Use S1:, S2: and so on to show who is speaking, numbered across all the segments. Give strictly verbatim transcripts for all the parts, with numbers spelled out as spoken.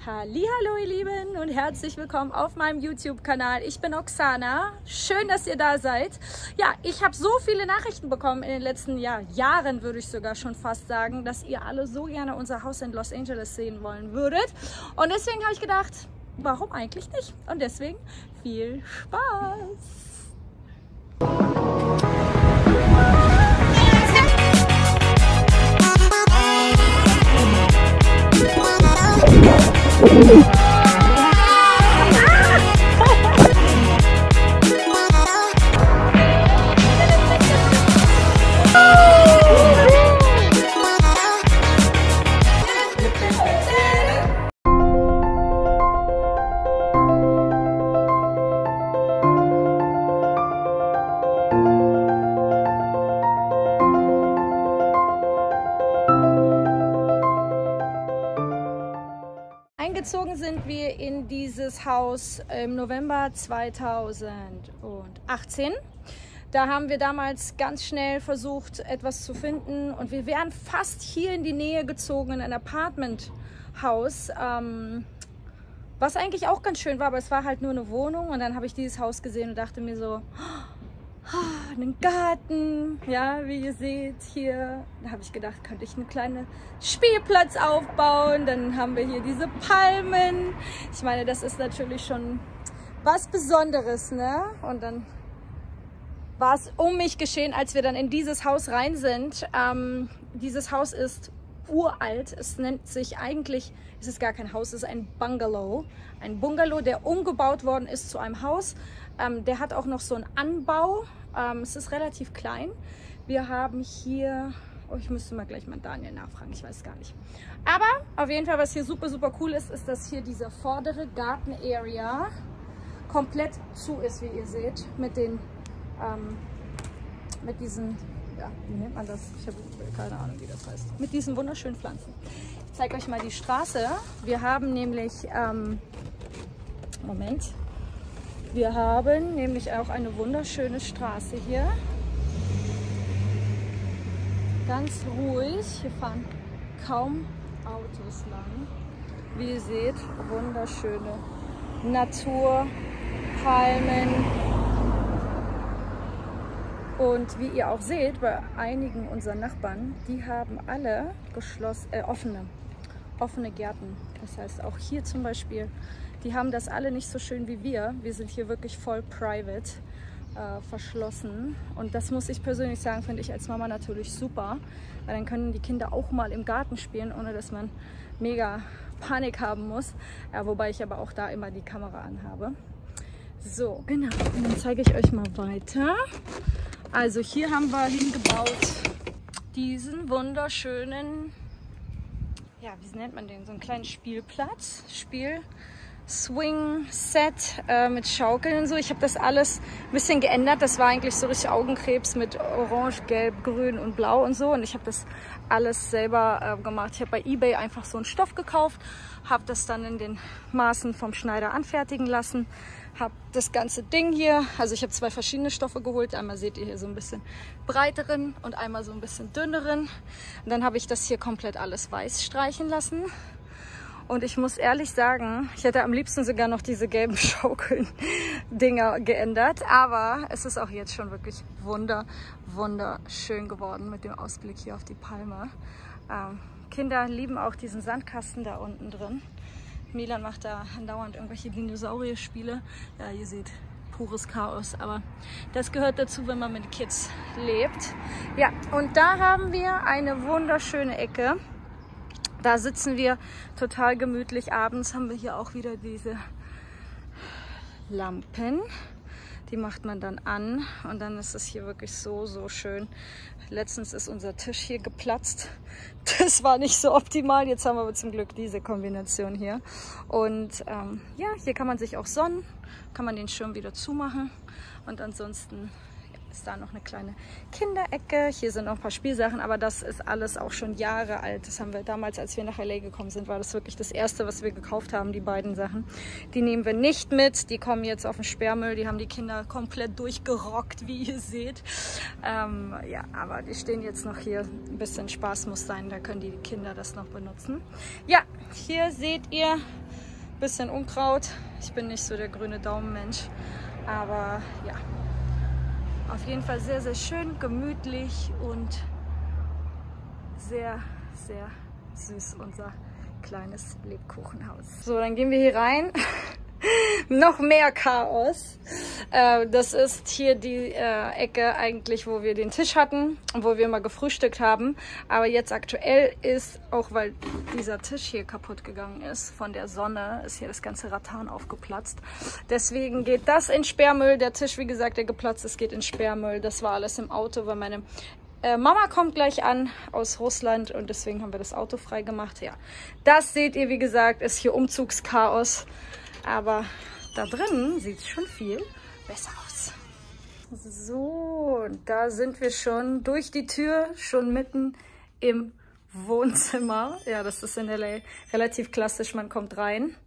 S1: Hallihallo ihr Lieben und herzlich willkommen auf meinem YouTube-Kanal. Ich bin Oksana. Schön, dass ihr da seid. Ja, ich habe so viele Nachrichten bekommen in den letzten ja, Jahren, würde ich sogar schon fast sagen, dass ihr alle so gerne unser Haus in Los Angeles sehen wollen würdet. Und deswegen habe ich gedacht, warum eigentlich nicht? Und deswegen viel Spaß! Eingezogen sind wir in dieses Haus im November zweitausendachtzehn. Da haben wir damals ganz schnell versucht, etwas zu finden und wir wären fast hier in die Nähe gezogen in ein Apartmenthaus, ähm, was eigentlich auch ganz schön war, aber es war halt nur eine Wohnung und dann habe ich dieses Haus gesehen und dachte mir so, oh, einen Garten, ja, wie ihr seht hier, da habe ich gedacht, könnte ich einen kleinen Spielplatz aufbauen, dann haben wir hier diese Palmen, ich meine, das ist natürlich schon was Besonderes, ne, und dann war es um mich geschehen, als wir dann in dieses Haus rein sind. Ähm, dieses Haus ist uralt, es nennt sich eigentlich, es ist gar kein Haus, es ist ein Bungalow, ein Bungalow, der umgebaut worden ist zu einem Haus. Ähm, der hat auch noch so einen Anbau, ähm, es ist relativ klein. Wir haben hier, oh, ich müsste mal gleich mal Daniel nachfragen, ich weiß gar nicht. Aber auf jeden Fall, was hier super, super cool ist, ist, dass hier diese vordere Garten-Area komplett zu ist, wie ihr seht, mit den, ähm, mit diesen, ja, wie nennt man das? Ich habe keine Ahnung, wie das heißt. Mit diesen wunderschönen Pflanzen. Ich zeige euch mal die Straße. Wir haben nämlich, ähm, Moment, wir haben nämlich auch eine wunderschöne Straße hier. Ganz ruhig. Hier fahren kaum Autos lang. Wie ihr seht, wunderschöne Natur, Palmen. Und wie ihr auch seht, bei einigen unserer Nachbarn, die haben alle geschlossen, äh, offene, offene Gärten. Das heißt, auch hier zum Beispiel, die haben das alle nicht so schön wie wir. Wir sind hier wirklich voll private, äh, verschlossen. Und das muss ich persönlich sagen, finde ich als Mama natürlich super. Weil dann können die Kinder auch mal im Garten spielen, ohne dass man mega Panik haben muss. Ja, wobei ich aber auch da immer die Kamera anhabe. So, genau. Und dann zeige ich euch mal weiter. Also hier haben wir hingebaut diesen wunderschönen, ja, wie nennt man den, so einen kleinen Spielplatz, Spiel, Swing Set äh, mit Schaukeln und so. Ich habe das alles ein bisschen geändert. Das war eigentlich so richtig Augenkrebs mit Orange, Gelb, Grün und Blau und so. Und ich habe das alles selber äh, gemacht. Ich habe bei eBay einfach so einen Stoff gekauft, habe das dann in den Maßen vom Schneider anfertigen lassen. Habe das ganze Ding hier, also ich habe zwei verschiedene Stoffe geholt. Einmal seht ihr hier so ein bisschen breiteren und einmal so ein bisschen dünneren. Und dann habe ich das hier komplett alles weiß streichen lassen. Und ich muss ehrlich sagen, ich hätte am liebsten sogar noch diese gelben Schaukeln-Dinger geändert. Aber es ist auch jetzt schon wirklich wunder, wunderschön geworden mit dem Ausblick hier auf die Palme. Ähm, Kinder lieben auch diesen Sandkasten da unten drin. Milan macht da andauernd irgendwelche Dinosaurier-Spiele. Ja, ihr seht, pures Chaos, aber das gehört dazu, wenn man mit Kids lebt. Ja, und da haben wir eine wunderschöne Ecke. Da sitzen wir total gemütlich. Abends haben wir hier auch wieder diese Lampen. Die macht man dann an und dann ist es hier wirklich so, so schön. Letztens ist unser Tisch hier geplatzt. Das war nicht so optimal. Jetzt haben wir aber zum Glück diese Kombination hier. Und ähm, ja, hier kann man sich auch sonnen. Kann man den Schirm wieder zumachen. Und ansonsten ist da noch eine kleine Kinderecke. Hier sind noch ein paar Spielsachen, aber das ist alles auch schon Jahre alt. Das haben wir damals, als wir nach L A gekommen sind, war das wirklich das erste, was wir gekauft haben, die beiden Sachen. Die nehmen wir nicht mit, die kommen jetzt auf den Sperrmüll, die haben die Kinder komplett durchgerockt, wie ihr seht. Ähm, ja, aber die stehen jetzt noch hier. Ein bisschen Spaß muss sein, da können die Kinder das noch benutzen. Ja, hier seht ihr bisschen Unkraut. Ich bin nicht so der grüne Daumenmensch, aber ja, auf jeden Fall sehr, sehr schön, gemütlich und sehr, sehr süß, unser kleines Lebkuchenhaus. So, dann gehen wir hier rein. Noch mehr Chaos. Äh, das ist hier die äh, Ecke eigentlich, wo wir den Tisch hatten und wo wir mal gefrühstückt haben. Aber jetzt aktuell ist, auch weil dieser Tisch hier kaputt gegangen ist, von der Sonne ist hier das ganze Rattan aufgeplatzt. Deswegen geht das in Sperrmüll. Der Tisch, wie gesagt, der geplatzt ist, geht in Sperrmüll. Das war alles im Auto, weil meine äh, Mama kommt gleich an aus Russland und deswegen haben wir das Auto frei gemacht. Ja, das seht ihr, wie gesagt, ist hier Umzugschaos. Aber da drin sieht es schon viel besser aus. So, da sind wir schon durch die Tür, schon mitten im Wohnzimmer. Ja, das ist in L A relativ klassisch, man kommt rein.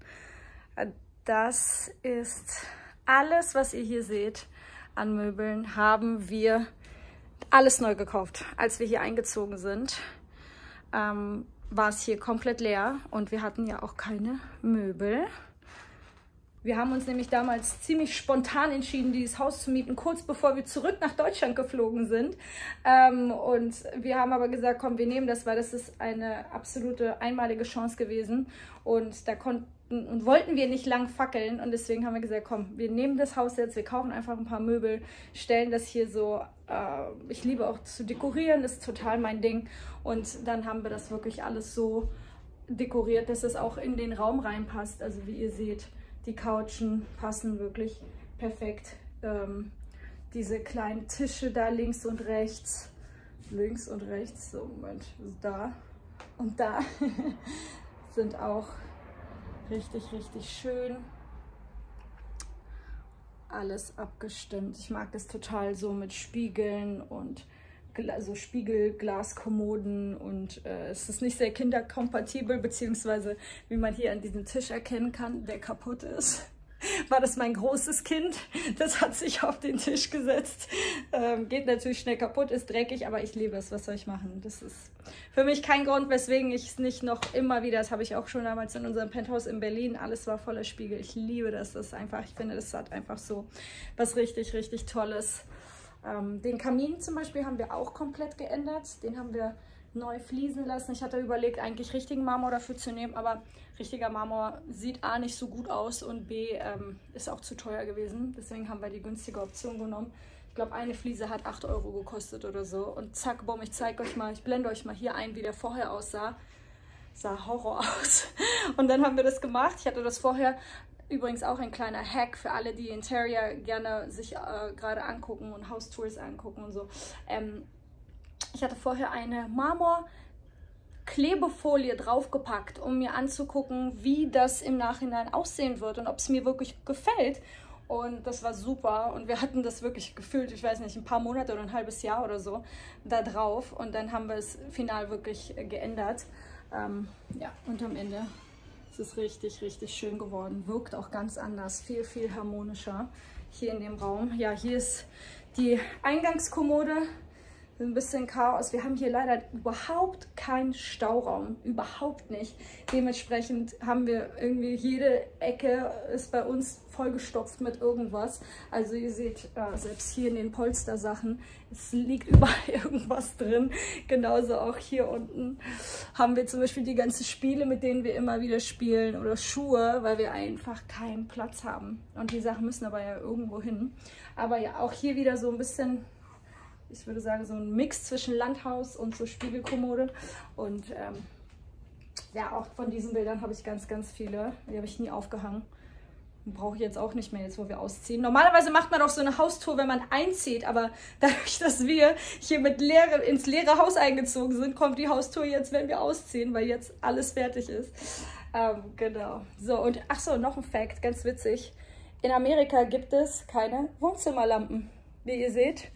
S1: Das ist alles, was ihr hier seht an Möbeln, haben wir alles neu gekauft. Als wir hier eingezogen sind, ähm, war es hier komplett leer und wir hatten ja auch keine Möbel. Wir haben uns nämlich damals ziemlich spontan entschieden, dieses Haus zu mieten, kurz bevor wir zurück nach Deutschland geflogen sind. Ähm, und wir haben aber gesagt, komm, wir nehmen das, weil das ist eine absolute einmalige Chance gewesen. Und da konnten und wollten wir nicht lang fackeln. Und deswegen haben wir gesagt, komm, wir nehmen das Haus jetzt, wir kaufen einfach ein paar Möbel, stellen das hier so. Äh, ich liebe auch zu dekorieren, das ist total mein Ding. Und dann haben wir das wirklich alles so dekoriert, dass es auch in den Raum reinpasst. Also wie ihr seht, die Couchen passen wirklich perfekt. Ähm, diese kleinen Tische da links und rechts, links und rechts, so Moment, da und da sind auch richtig, richtig schön. Alles abgestimmt. Ich mag das total so mit Spiegeln und so Spiegelglaskommoden und äh, es ist nicht sehr kinderkompatibel, beziehungsweise wie man hier an diesem Tisch erkennen kann, der kaputt ist. War das mein großes Kind, das hat sich auf den Tisch gesetzt. Ähm, geht natürlich schnell kaputt, ist dreckig, aber ich liebe es, was soll ich machen? Das ist für mich kein Grund, weswegen ich es nicht noch immer wieder, das habe ich auch schon damals in unserem Penthouse in Berlin, alles war voller Spiegel. Ich liebe das, das ist einfach, ich finde, das hat einfach so was richtig, richtig Tolles. Ähm, den Kamin zum Beispiel haben wir auch komplett geändert. Den haben wir neu fließen lassen. Ich hatte überlegt, eigentlich richtigen Marmor dafür zu nehmen, aber richtiger Marmor sieht A nicht so gut aus und B ähm, ist auch zu teuer gewesen. Deswegen haben wir die günstige Option genommen. Ich glaube, eine Fliese hat acht Euro gekostet oder so. Und zack, bumm, ich zeige euch mal, ich blende euch mal hier ein, wie der vorher aussah. Sah Horror aus. Und dann haben wir das gemacht. Ich hatte das vorher... Übrigens auch ein kleiner Hack für alle, die Interior gerne sich äh, gerade angucken und Haustours angucken und so. Ähm, ich hatte vorher eine Marmor-Klebefolie draufgepackt, um mir anzugucken, wie das im Nachhinein aussehen wird und ob es mir wirklich gefällt. Und das war super und wir hatten das wirklich gefühlt, ich weiß nicht, ein paar Monate oder ein halbes Jahr oder so da drauf. Und dann haben wir es final wirklich äh, geändert. Ähm, ja, und am Ende... ist richtig, richtig schön geworden. Wirkt auch ganz anders, viel, viel harmonischer hier in dem Raum. Ja, hier ist die Eingangskommode. Ein bisschen Chaos. Wir haben hier leider überhaupt keinen Stauraum. Überhaupt nicht. Dementsprechend haben wir irgendwie jede Ecke ist bei uns vollgestopft mit irgendwas. Also ihr seht, äh, selbst hier in den Polstersachen, es liegt überall irgendwas drin. Genauso auch hier unten haben wir zum Beispiel die ganzen Spiele, mit denen wir immer wieder spielen oder Schuhe, weil wir einfach keinen Platz haben. Und die Sachen müssen aber ja irgendwo hin. Aber ja, auch hier wieder so ein bisschen... Ich würde sagen, so ein Mix zwischen Landhaus und so Spiegelkommode. Und ähm, ja, auch von diesen Bildern habe ich ganz, ganz viele. Die habe ich nie aufgehangen. Brauche ich jetzt auch nicht mehr, jetzt wo wir ausziehen. Normalerweise macht man auch so eine Haustour, wenn man einzieht. Aber dadurch, dass wir hier mit leere, ins leere Haus eingezogen sind, kommt die Haustour jetzt, wenn wir ausziehen, weil jetzt alles fertig ist. Ähm, genau. So, und ach so, noch ein Fact, ganz witzig. In Amerika gibt es keine Wohnzimmerlampen, wie ihr seht.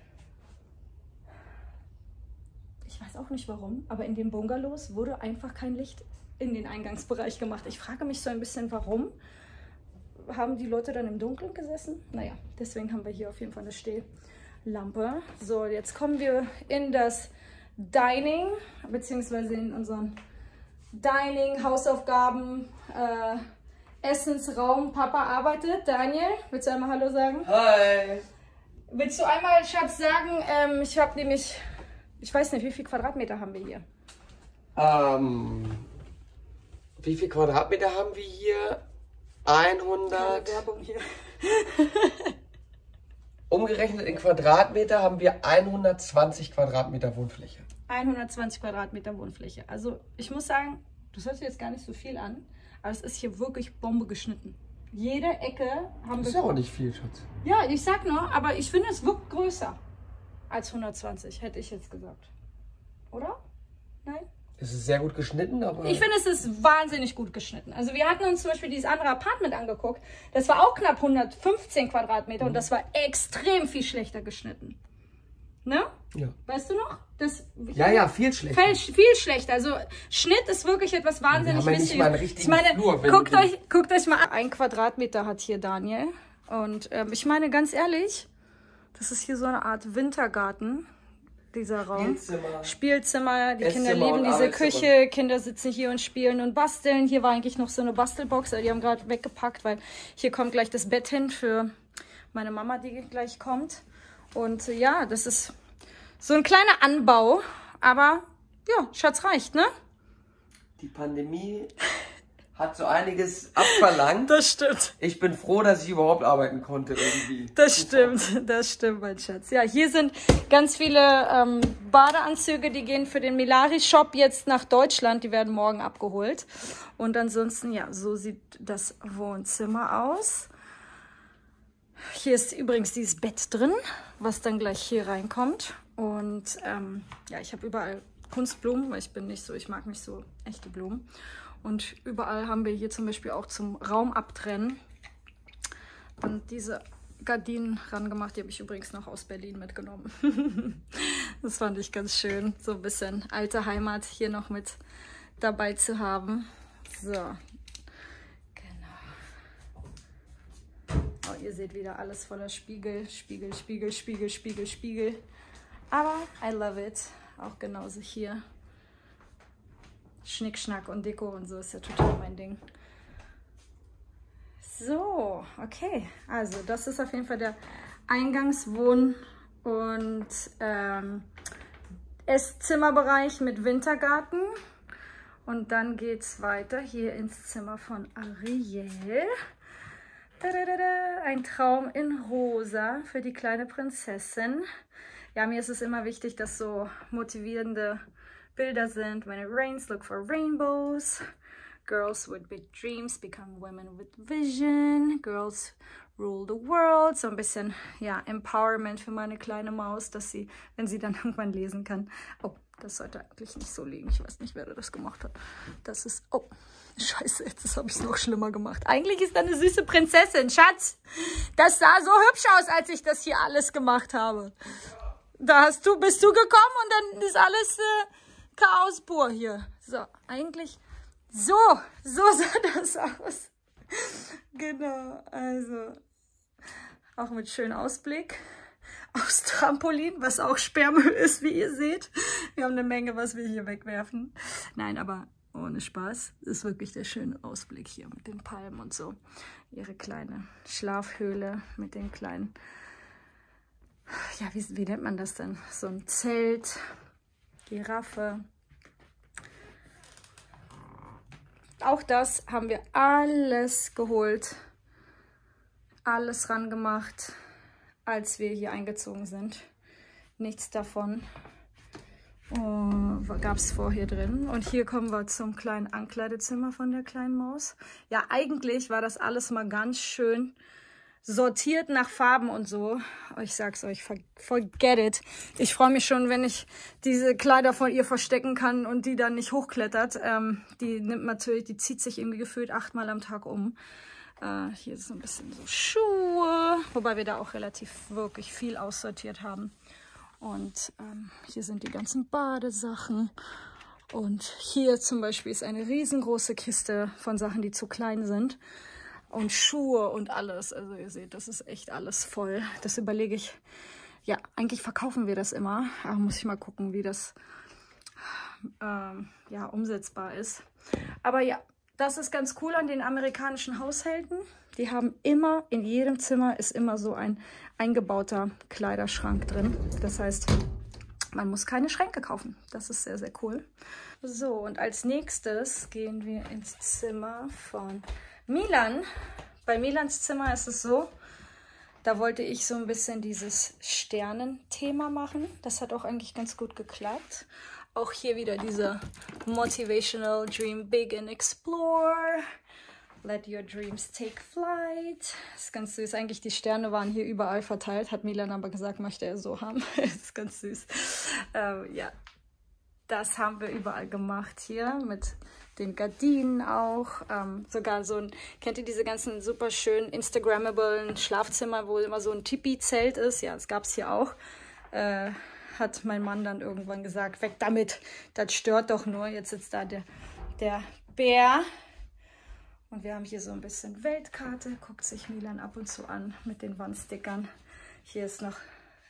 S1: Ich weiß auch nicht warum, aber in den Bungalows wurde einfach kein Licht in den Eingangsbereich gemacht. Ich frage mich so ein bisschen, warum. Haben die Leute dann im Dunkeln gesessen? Naja, deswegen haben wir hier auf jeden Fall eine Stehlampe. So, jetzt kommen wir in das Dining, beziehungsweise in unseren Dining, Hausaufgaben, äh, Essensraum. Papa arbeitet. Daniel, willst du einmal Hallo sagen?
S2: Hi.
S1: Willst du einmal, Schatz, sagen, ähm, ich habe nämlich, ich weiß nicht, wie viel Quadratmeter haben wir hier?
S2: Ähm, wie viel Quadratmeter haben wir hier? hundert.
S1: Keine Werbung hier.
S2: Umgerechnet in Quadratmeter haben wir hundertzwanzig Quadratmeter Wohnfläche.
S1: hundertzwanzig Quadratmeter Wohnfläche. Also ich muss sagen, das hört sich jetzt gar nicht so viel an, aber es ist hier wirklich Bombe geschnitten. Jede Ecke haben wir...
S2: Das ist ja auch nicht viel, Schatz.
S1: Ja, ich sag nur, aber ich finde, es wirkt größer als hundertzwanzig, hätte ich jetzt gesagt. Oder? Nein?
S2: Es ist sehr gut geschnitten, aber...
S1: Ich finde, es ist wahnsinnig gut geschnitten. Also wir hatten uns zum Beispiel dieses andere Apartment angeguckt. Das war auch knapp hundertfünfzehn Quadratmeter mhm. und das war extrem viel schlechter geschnitten. Ne?
S2: Ja.
S1: Weißt du noch? Das
S2: ja, ja, viel schlechter.
S1: Viel, viel schlechter. Also Schnitt ist wirklich etwas wahnsinnig
S2: ja, Wichtiges.
S1: Ich meine, Flur, guckt, euch, guckt euch mal an. Ein Quadratmeter hat hier Daniel. Und ähm, ich meine, ganz ehrlich, das ist hier so eine Art Wintergarten. Dieser Raum.
S2: Spielzimmer.
S1: Spielzimmer, die
S2: Esszimmer
S1: Kinder lieben diese
S2: Arbeitszimmer.
S1: Küche, Kinder sitzen hier und spielen und basteln. Hier war eigentlich noch so eine Bastelbox, die haben gerade weggepackt, weil hier kommt gleich das Bett hin für meine Mama, die gleich kommt. Und ja, das ist so ein kleiner Anbau, aber ja, Schatz, reicht, ne?
S2: Die Pandemie hat so einiges abverlangt.
S1: Das stimmt.
S2: Ich bin froh, dass ich überhaupt arbeiten konnte irgendwie.
S1: Das stimmt, das stimmt, mein Schatz. Ja, hier sind ganz viele ähm, Badeanzüge, die gehen für den Milari-Shop jetzt nach Deutschland. Die werden morgen abgeholt. Und ansonsten, ja, so sieht das Wohnzimmer aus. Hier ist übrigens dieses Bett drin, was dann gleich hier reinkommt. Und ähm, ja, ich habe überall Kunstblumen, weil ich bin nicht so, ich mag nicht so echte Blumen. Und überall haben wir hier zum Beispiel auch zum Raum abtrennen und diese Gardinen ran gemacht. Die habe ich übrigens noch aus Berlin mitgenommen. Das fand ich ganz schön, so ein bisschen alte Heimat hier noch mit dabei zu haben. So, genau. Oh, ihr seht wieder alles voller Spiegel, Spiegel, Spiegel, Spiegel, Spiegel, Spiegel. Aber I love it. Auch genauso hier. Schnickschnack und Deko und so ist ja total mein Ding. So, okay. Also das ist auf jeden Fall der Eingangswohn- und ähm, Esszimmerbereich mit Wintergarten. Und dann geht es weiter hier ins Zimmer von Ariel. Tadadada, ein Traum in rosa für die kleine Prinzessin. Ja, mir ist es immer wichtig, dass so motivierende Bilder sind. When it rains, look for rainbows. Girls with big dreams become women with vision. Girls rule the world. So ein bisschen, ja, Empowerment für meine kleine Maus, dass sie, wenn sie dann irgendwann lesen kann. Oh, das sollte eigentlich nicht so liegen. Ich weiß nicht, wer das gemacht hat. Das ist, oh, scheiße, jetzt habe ich es noch schlimmer gemacht. Eigentlich ist da eine süße Prinzessin, Schatz. Das sah so hübsch aus, als ich das hier alles gemacht habe. Da hast du, bist du gekommen und dann ist alles äh, Chaos pur hier. So, eigentlich so, so sah das aus. Genau, also auch mit schönem Ausblick aufs Trampolin, was auch Sperrmüll ist, wie ihr seht. Wir haben eine Menge, was wir hier wegwerfen. Nein, aber ohne Spaß, ist wirklich der schöne Ausblick hier mit den Palmen und so. Ihre kleine Schlafhöhle mit den kleinen, ja, wie, wie nennt man das denn? So ein Zelt, Giraffe. Auch das haben wir alles geholt, alles ran gemacht, als wir hier eingezogen sind. Nichts davon oh, gab es vorher drin. Und hier kommen wir zum kleinen Ankleidezimmer von der kleinen Maus. Ja, eigentlich war das alles mal ganz schön sortiert nach Farben und so. Ich sag's euch, forget it. Ich freue mich schon, wenn ich diese Kleider von ihr verstecken kann und die dann nicht hochklettert. Ähm, die nimmt natürlich, die zieht sich irgendwie gefühlt achtmal am Tag um. Äh, hier ist so ein bisschen so Schuhe, wobei wir da auch relativ wirklich viel aussortiert haben. Und ähm, hier sind die ganzen Badesachen. Und hier zum Beispiel ist eine riesengroße Kiste von Sachen, die zu klein sind. Und Schuhe und alles. Also ihr seht, das ist echt alles voll. Das überlege ich. Ja, eigentlich verkaufen wir das immer. Aber muss ich mal gucken, wie das ähm, ja, umsetzbar ist. Aber ja, Das ist ganz cool an den amerikanischen Haushalten. Die haben immer, in jedem Zimmer ist immer so ein eingebauter Kleiderschrank drin. Das heißt, man muss keine Schränke kaufen. Das ist sehr, sehr cool. So, und als nächstes gehen wir ins Zimmer von Milan. Bei Milans Zimmer ist es so, da wollte ich so ein bisschen dieses Sternenthema machen. Das hat auch eigentlich ganz gut geklappt. Auch hier wieder dieser Motivational Dream Big and Explore. Let your dreams take flight. Das ist ganz süß. Eigentlich die Sterne waren hier überall verteilt. Hat Milan aber gesagt, möchte er so haben. Das ist ganz süß. Ähm, ja, das haben wir überall gemacht hier mit den Gardinen auch. Ähm, sogar so ein, kennt ihr diese ganzen super schönen Instagrammablen Schlafzimmer, wo immer so ein Tipi-Zelt ist? Ja, das gab es hier auch. Äh, hat mein Mann dann irgendwann gesagt, weg damit, das stört doch nur. Jetzt sitzt da der, der Bär. Und wir haben hier so ein bisschen Weltkarte. Guckt sich Milan ab und zu an mit den Wandstickern. Hier ist noch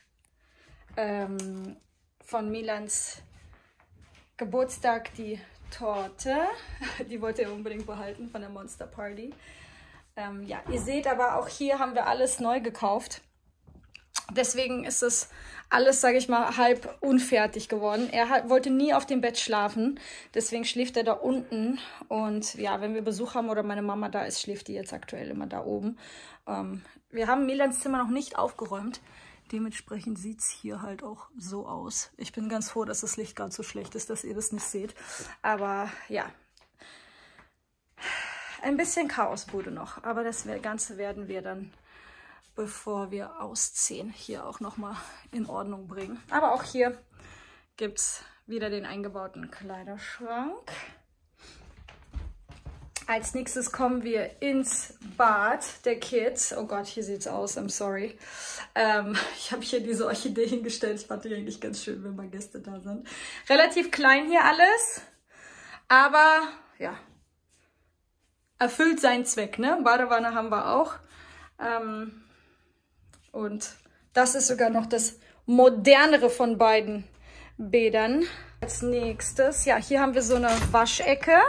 S1: ähm, von Milans Geburtstag die Torte. Die wollte er unbedingt behalten von der Monster Party. Ähm, ja, ihr seht aber auch hier haben wir alles neu gekauft. Deswegen ist es alles, sage ich mal, halb unfertig geworden. Er hat, wollte nie auf dem Bett schlafen, deswegen schläft er da unten. Und ja, wenn wir Besuch haben oder meine Mama da ist, schläft die jetzt aktuell immer da oben. Ähm, wir haben Milans Zimmer noch nicht aufgeräumt. Dementsprechend sieht es hier halt auch so aus. Ich bin ganz froh, dass das Licht gerade so schlecht ist, dass ihr das nicht seht. Aber ja, ein bisschen Chaosbude noch. Aber das Ganze werden wir dann, bevor wir ausziehen, hier auch nochmal in Ordnung bringen. Aber auch hier gibt es wieder den eingebauten Kleiderschrank. Als nächstes kommen wir ins Bad der Kids. Oh Gott, hier sieht es aus, I'm sorry. Ähm, ich habe hier diese Orchidee hingestellt. Ich fand die eigentlich ganz schön, wenn mal Gäste da sind. Relativ klein hier alles, aber ja, erfüllt seinen Zweck, ne? Badewanne haben wir auch. Ähm, Und das ist sogar noch das modernere von beiden Bädern. Als nächstes, ja, hier haben wir so eine Waschecke.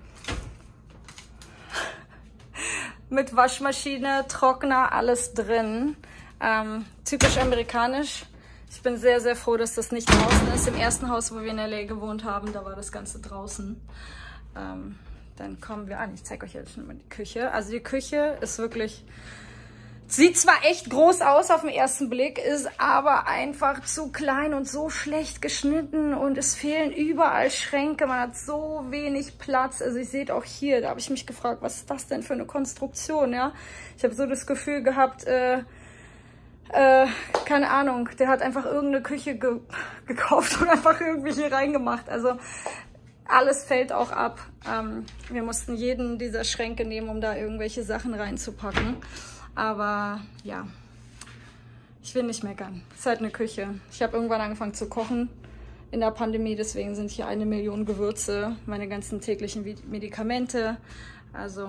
S1: Mit Waschmaschine, Trockner, alles drin. Ähm, typisch amerikanisch. Ich bin sehr, sehr froh, dass das nicht draußen ist. Im ersten Haus, wo wir in L A gewohnt haben, da war das Ganze draußen. Ähm, dann kommen wir an. Ich zeige euch jetzt schon mal die Küche. Also die Küche ist wirklich... Sieht zwar echt groß aus auf den ersten Blick, ist aber einfach zu klein und so schlecht geschnitten und es fehlen überall Schränke. Man hat so wenig Platz. Also ihr seht auch hier, da habe ich mich gefragt, was ist das denn für eine Konstruktion, ja? Ich habe so das Gefühl gehabt, äh, äh, keine Ahnung, der hat einfach irgendeine Küche ge gekauft und einfach irgendwie hier reingemacht. Also alles fällt auch ab. Ähm, wir mussten jeden dieser Schränke nehmen, um da irgendwelche Sachen reinzupacken. Aber ja, ich will nicht meckern. Es ist halt eine Küche. Ich habe irgendwann angefangen zu kochen in der Pandemie. Deswegen sind hier eine Million Gewürze, meine ganzen täglichen Medikamente. Also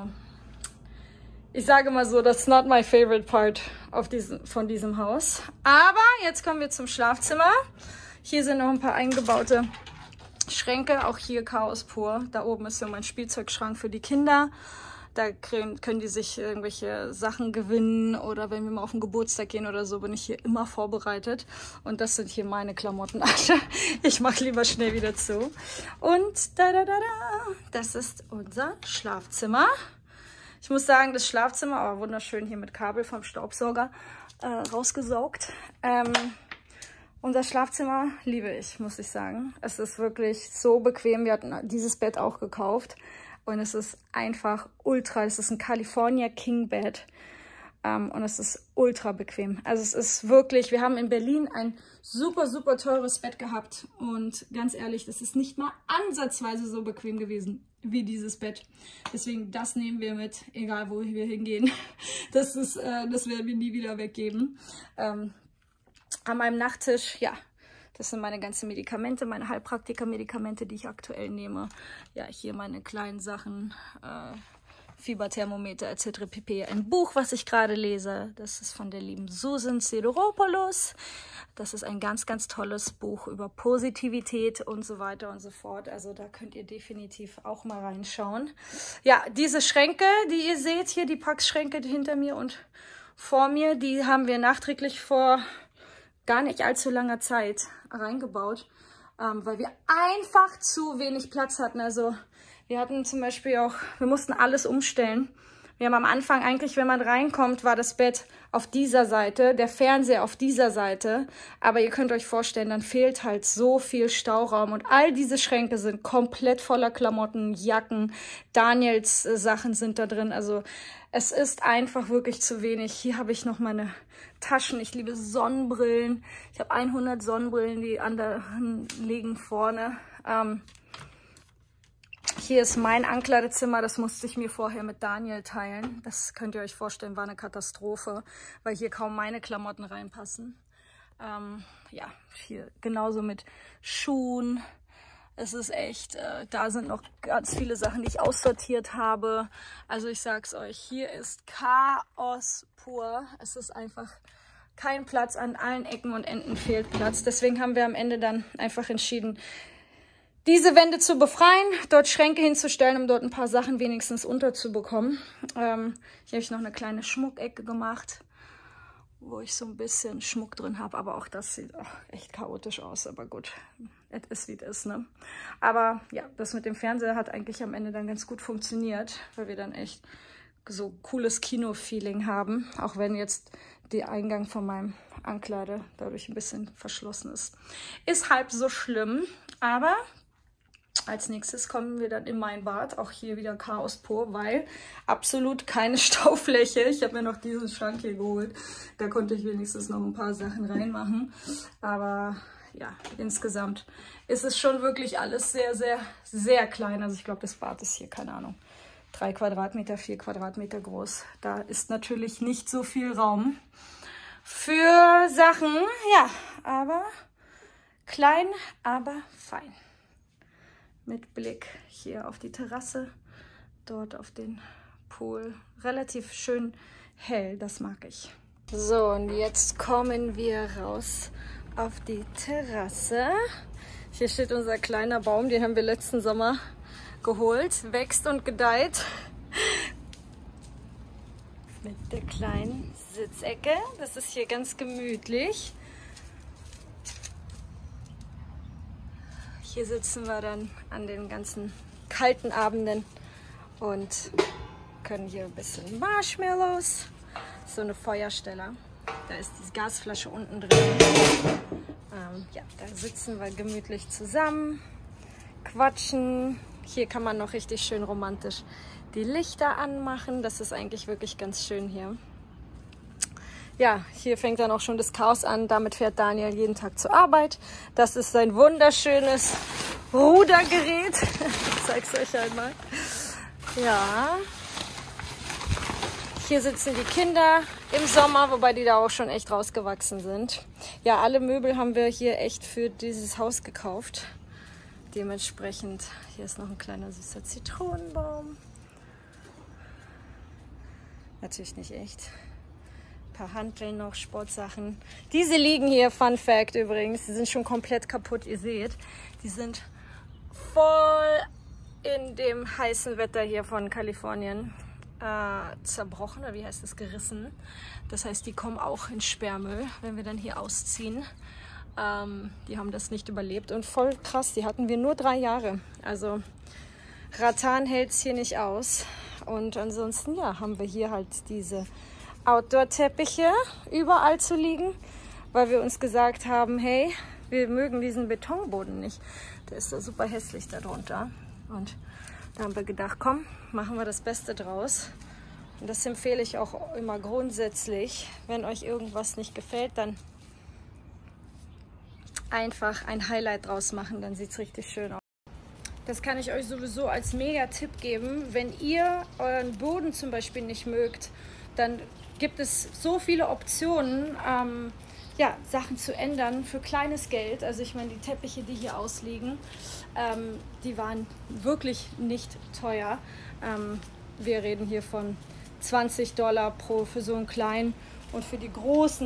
S1: ich sage mal so, that's not my favorite part auf diesem, von diesem Haus. Aber jetzt kommen wir zum Schlafzimmer. Hier sind noch ein paar eingebaute Schränke. Auch hier Chaos pur. Da oben ist so mein Spielzeugschrank für die Kinder. Da können, können die sich irgendwelche Sachen gewinnen oder wenn wir mal auf den Geburtstag gehen oder so, bin ich hier immer vorbereitet. Und das sind hier meine Klamotten. Ich mache lieber schnell wieder zu. Und da, da, da, da, das ist unser Schlafzimmer. Ich muss sagen, das Schlafzimmer, oh, wunderschön hier mit Kabel vom Staubsauger äh, rausgesaugt. Ähm, unser Schlafzimmer liebe ich, muss ich sagen. Es ist wirklich so bequem. Wir hatten dieses Bett auch gekauft. Und es ist einfach ultra, es ist ein California King Bed ähm, und es ist ultra bequem. Also es ist wirklich, wir haben in Berlin ein super, super teures Bett gehabt und ganz ehrlich, das ist nicht mal ansatzweise so bequem gewesen wie dieses Bett. Deswegen, das nehmen wir mit, egal wo wir hingehen. Das ist, äh, das werden wir nie wieder weggeben. Ähm, an meinem Nachttisch, ja. Das sind meine ganzen Medikamente, meine Heilpraktiker-Medikamente, die ich aktuell nehme. Ja, hier meine kleinen Sachen, äh, Fieberthermometer et cetera pp. Ein Buch, was ich gerade lese, das ist von der lieben Susan Sideropoulos. Das ist ein ganz, ganz tolles Buch über Positivität und so weiter und so fort. Also da könnt ihr definitiv auch mal reinschauen. Ja, diese Schränke, die ihr seht hier, die Packschränke hinter mir und vor mir, die haben wir nachträglich vor gar nicht allzu langer Zeit reingebaut, ähm, weil wir einfach zu wenig Platz hatten. Also wir hatten zum Beispiel auch, wir mussten alles umstellen. Wir haben am Anfang eigentlich, wenn man reinkommt, war das Bett auf dieser Seite, der Fernseher auf dieser Seite. Aber ihr könnt euch vorstellen, dann fehlt halt so viel Stauraum. Und all diese Schränke sind komplett voller Klamotten, Jacken, Daniels äh, Sachen sind da drin. Also es ist einfach wirklich zu wenig. Hier habe ich noch meine Taschen. Ich liebe Sonnenbrillen. Ich habe hundert Sonnenbrillen, die anderen liegen vorne. Ähm, Hier ist mein Ankleidezimmer, das musste ich mir vorher mit Daniel teilen. Das könnt ihr euch vorstellen, war eine Katastrophe, weil hier kaum meine Klamotten reinpassen. Ähm, ja, hier genauso mit Schuhen. Es ist echt, äh, da sind noch ganz viele Sachen, die ich aussortiert habe. Also ich sag's euch, hier ist Chaos pur. Es ist einfach kein Platz, an allen Ecken und Enden fehlt Platz. Deswegen haben wir am Ende dann einfach entschieden, diese Wände zu befreien, dort Schränke hinzustellen, um dort ein paar Sachen wenigstens unterzubekommen. Ähm, hier habe ich noch eine kleine Schmuckecke gemacht, wo ich so ein bisschen Schmuck drin habe. Aber auch das sieht oh, echt chaotisch aus. Aber gut, es ist wie es ist, ne? Aber ja, das mit dem Fernseher hat eigentlich am Ende dann ganz gut funktioniert, weil wir dann echt so cooles Kino-Feeling haben. Auch wenn jetzt der Eingang von meinem Ankleide dadurch ein bisschen verschlossen ist. Ist halb so schlimm, aber als nächstes kommen wir dann in mein Bad. Auch hier wieder Chaos pur, weil absolut keine Staufläche. Ich habe mir noch diesen Schrank hier geholt. Da konnte ich wenigstens noch ein paar Sachen reinmachen. Aber ja, insgesamt ist es schon wirklich alles sehr, sehr, sehr klein. Also ich glaube, das Bad ist hier, keine Ahnung, drei Quadratmeter, vier Quadratmeter groß. Da ist natürlich nicht so viel Raum für Sachen. Ja, aber klein, aber fein. Mit Blick hier auf die Terrasse, dort auf den Pool. Relativ schön hell, das mag ich. So, und jetzt kommen wir raus auf die Terrasse. Hier steht unser kleiner Baum, den haben wir letzten Sommer geholt. Wächst und gedeiht. Mit der kleinen Sitzecke. Das ist hier ganz gemütlich. Hier sitzen wir dann an den ganzen kalten Abenden und können hier ein bisschen Marshmallows, so eine Feuerstelle. Da ist die Gasflasche unten drin. Ähm, ja, da sitzen wir gemütlich zusammen, quatschen. Hier kann man noch richtig schön romantisch die Lichter anmachen. Das ist eigentlich wirklich ganz schön hier. Ja, hier fängt dann auch schon das Chaos an. Damit fährt Daniel jeden Tag zur Arbeit. Das ist sein wunderschönes Rudergerät. Ich zeig's euch einmal. Ja. Hier sitzen die Kinder im Sommer, wobei die da auch schon echt rausgewachsen sind. Ja, alle Möbel haben wir hier echt für dieses Haus gekauft. Dementsprechend, hier ist noch ein kleiner süßer Zitronenbaum. Natürlich nicht echt. Ein paar Hanteln noch, Sportsachen. Diese liegen hier, Fun Fact übrigens, die sind schon komplett kaputt, ihr seht. Die sind voll in dem heißen Wetter hier von Kalifornien äh, zerbrochen, oder wie heißt das, gerissen. Das heißt, die kommen auch in Sperrmüll, wenn wir dann hier ausziehen. Ähm, die haben das nicht überlebt und voll krass, die hatten wir nur drei Jahre. Also Rattan hält es hier nicht aus. Und ansonsten, ja, haben wir hier halt diese Outdoor-Teppiche überall zu liegen, weil wir uns gesagt haben, hey, wir mögen diesen Betonboden nicht. Der ist so super hässlich darunter. Und da haben wir gedacht, komm, machen wir das Beste draus. Und das empfehle ich auch immer grundsätzlich. Wenn euch irgendwas nicht gefällt, dann einfach ein Highlight draus machen, dann sieht es richtig schön aus. Das kann ich euch sowieso als Mega-Tipp geben. Wenn ihr euren Boden zum Beispiel nicht mögt, dann gibt es so viele Optionen, ähm, ja, Sachen zu ändern für kleines Geld. Also ich meine, die Teppiche, die hier ausliegen, ähm, die waren wirklich nicht teuer. Ähm, wir reden hier von zwanzig Dollar pro für so einen kleinen und für die großen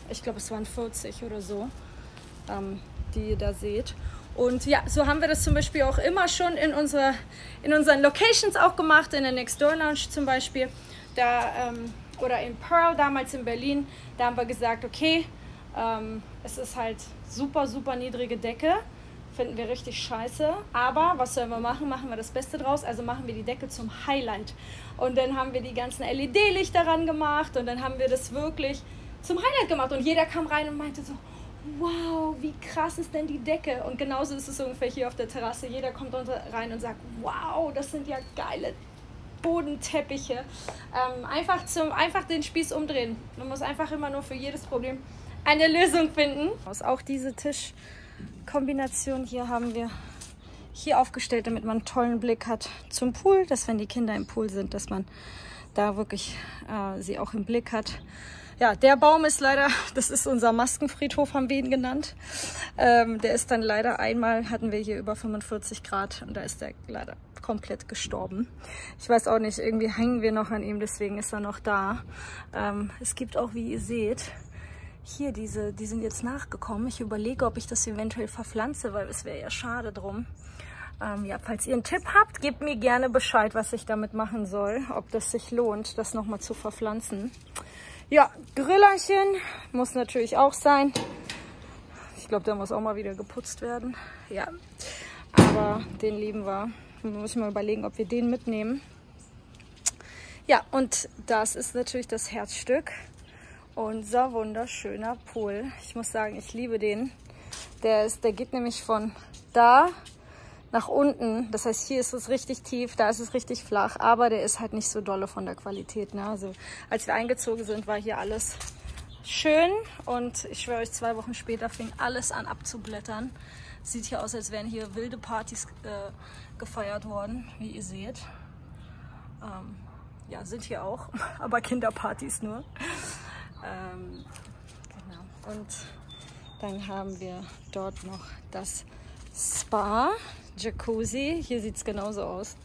S1: Ich glaube, es waren vierzig oder so, ähm, die ihr da seht. Und ja, so haben wir das zum Beispiel auch immer schon in, unserer, in unseren Locations auch gemacht, in der Next Door Lounge zum Beispiel. Da, ähm, oder in Pearl, damals in Berlin, da haben wir gesagt, okay, ähm, es ist halt super, super niedrige Decke. Finden wir richtig scheiße, aber was sollen wir machen? Machen wir das Beste draus, also machen wir die Decke zum Highlight. Und dann haben wir die ganzen L E D-Lichter ran gemacht und dann haben wir das wirklich zum Highlight gemacht. Und jeder kam rein und meinte so, wow, wie krass ist denn die Decke? Und genauso ist es ungefähr hier auf der Terrasse. Jeder kommt rein und sagt, wow, das sind ja geile Bodenteppiche. Ähm, einfach, zum, einfach den Spieß umdrehen. Man muss einfach immer nur für jedes Problem eine Lösung finden. Auch diese Tischkombination hier haben wir hier aufgestellt, damit man einen tollen Blick hat zum Pool, dass wenn die Kinder im Pool sind, dass man da wirklich äh, sie auch im Blick hat. Ja, der Baum ist leider, das ist unser Maskenfriedhof, haben wir ihn genannt. Ähm, der ist dann leider einmal, hatten wir hier über fünfundvierzig Grad und da ist der leider komplett gestorben. Ich weiß auch nicht, irgendwie hängen wir noch an ihm, deswegen ist er noch da. Ähm, es gibt auch, wie ihr seht, hier diese, die sind jetzt nachgekommen. Ich überlege, ob ich das eventuell verpflanze, weil es wäre ja schade drum. Ähm, ja, falls ihr einen Tipp habt, gebt mir gerne Bescheid, was ich damit machen soll, ob das sich lohnt, das nochmal zu verpflanzen. Ja, Grillerchen muss natürlich auch sein. Ich glaube, der muss auch mal wieder geputzt werden. Ja, aber den lieben wir. Wir müssen mal überlegen, ob wir den mitnehmen. Ja, und das ist natürlich das Herzstück. Unser wunderschöner Pool. Ich muss sagen, ich liebe den. Der, ist, der geht nämlich von da nach unten. Das heißt, hier ist es richtig tief, da ist es richtig flach, aber der ist halt nicht so dolle von der Qualität. Ne? Also, als wir eingezogen sind, war hier alles schön und ich schwöre euch, zwei Wochen später fing alles an abzublättern. Sieht hier aus, als wären hier wilde Partys äh, gefeiert worden, wie ihr seht. Ähm, ja, sind hier auch, aber Kinderpartys nur. Ähm, genau. Und dann haben wir dort noch das Spa, Jacuzzi. Hier sieht es genauso aus.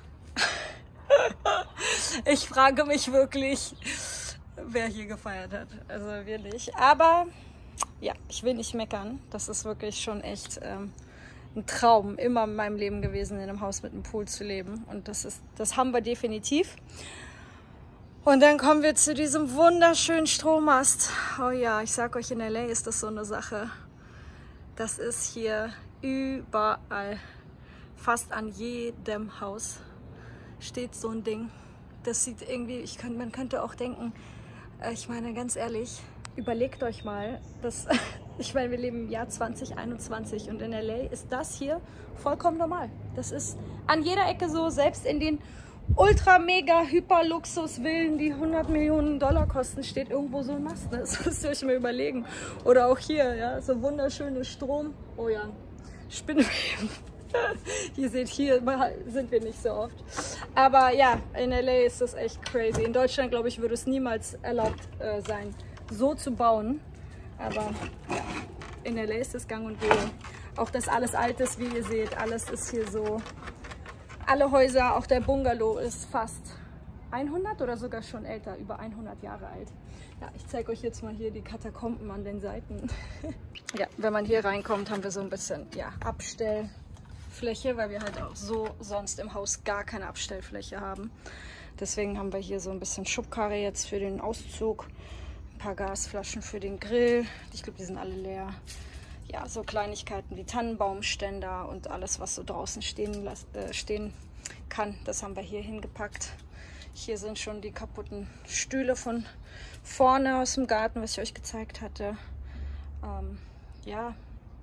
S1: Ich frage mich wirklich, wer hier gefeiert hat. Also wirklich. Aber ja, ich will nicht meckern. Das ist wirklich schon echt ähm, ein Traum, immer in meinem Leben gewesen, in einem Haus mit einem Pool zu leben. Und das ist, das haben wir definitiv. Und dann kommen wir zu diesem wunderschönen Strommast. Oh ja, ich sag euch, in L A ist das so eine Sache. Das ist hier überall. Fast an jedem Haus steht so ein Ding. Das sieht irgendwie, ich könnte, man könnte auch denken, äh, ich meine ganz ehrlich, überlegt euch mal, dass, ich meine, wir leben im Jahr zwanzig einundzwanzig und in L A ist das hier vollkommen normal. Das ist an jeder Ecke so, selbst in den ultra mega hyper Luxus Villen, die hundert Millionen Dollar kosten, steht irgendwo so ein Mast. Ne? Das müsst ihr euch mal überlegen. Oder auch hier, ja, so wunderschöne Strom. Oh ja, Spinnenweben. Ihr seht, hier sind wir nicht so oft. Aber ja, in L A ist das echt crazy. In Deutschland, glaube ich, würde es niemals erlaubt äh, sein, so zu bauen. Aber ja, in L A ist das gang und gäbe. Auch das alles Altes, wie ihr seht, alles ist hier so. Alle Häuser, auch der Bungalow ist fast hundert oder sogar schon älter, über hundert Jahre alt. Ja, ich zeige euch jetzt mal hier die Katakomben an den Seiten. Ja, wenn man hier reinkommt, haben wir so ein bisschen ja, Abstellfläche, weil wir halt auch so sonst im Haus gar keine Abstellfläche haben. Deswegen haben wir hier so ein bisschen Schubkarre jetzt für den Auszug, ein paar Gasflaschen für den Grill. Ich glaube, die sind alle leer. Ja, so Kleinigkeiten wie Tannenbaumständer und alles, was so draußen stehen, äh, stehen kann, das haben wir hier hingepackt. Hier sind schon die kaputten Stühle von vorne aus dem Garten, was ich euch gezeigt hatte. Ähm, ja,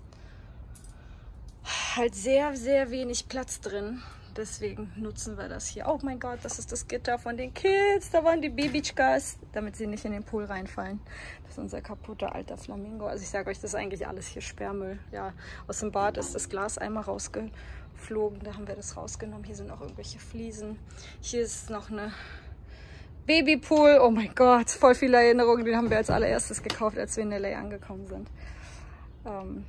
S1: halt sehr, sehr wenig Platz drin. Deswegen nutzen wir das hier. Oh mein Gott, das ist das Gitter von den Kids. Da waren die Babychkas, damit sie nicht in den Pool reinfallen. Das ist unser kaputter alter Flamingo. Also ich sage euch, das ist eigentlich alles hier Sperrmüll. Ja, aus dem Bad ist das Glas einmal rausgeflogen. Da haben wir das rausgenommen. Hier sind auch irgendwelche Fliesen. Hier ist noch eine Babypool. Oh mein Gott, voll viele Erinnerungen. Den haben wir als allererstes gekauft, als wir in L A angekommen sind. Ähm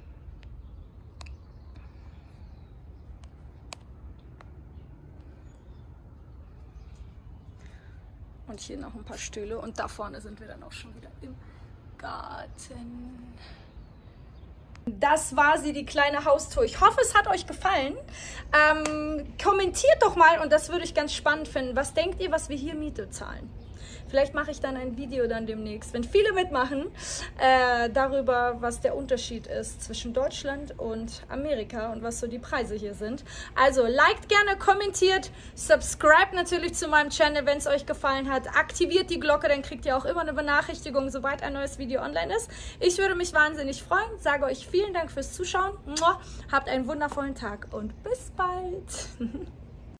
S1: Und hier noch ein paar Stühle und da vorne sind wir dann auch schon wieder im Garten. Das war sie, die kleine Haustour. Ich hoffe, es hat euch gefallen. Ähm, kommentiert doch mal, und das würde ich ganz spannend finden. Was denkt ihr, was wir hier Miete zahlen? Vielleicht mache ich dann ein Video dann demnächst, wenn viele mitmachen, äh, darüber, was der Unterschied ist zwischen Deutschland und Amerika und was so die Preise hier sind. Also liked gerne, kommentiert, subscribe natürlich zu meinem Channel, wenn es euch gefallen hat. Aktiviert die Glocke, dann kriegt ihr auch immer eine Benachrichtigung, sobald ein neues Video online ist. Ich würde mich wahnsinnig freuen, sage euch vielen Dank fürs Zuschauen. Habt einen wundervollen Tag und bis bald.